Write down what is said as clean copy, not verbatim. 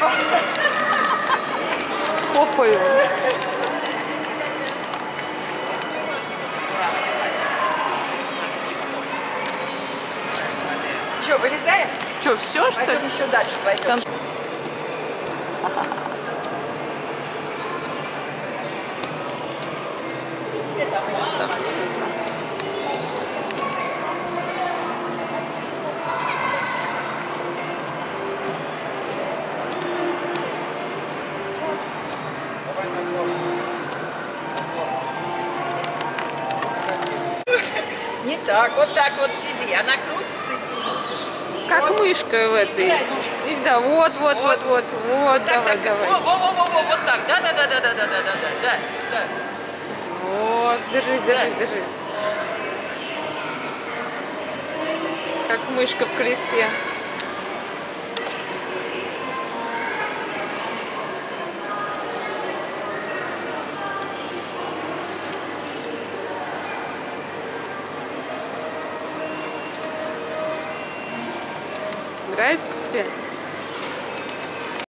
Хопаю. Что, вылезаем? Что, все, что ли? Пойдем еще дальше, пойдем. Не так, вот сиди, она крутится и ты крутишь. Как вот. мышка в этой. И, да, вот, так, давай, так, давай. Вот так, да. Вот, держись. Как мышка в колесе. Нравится тебе?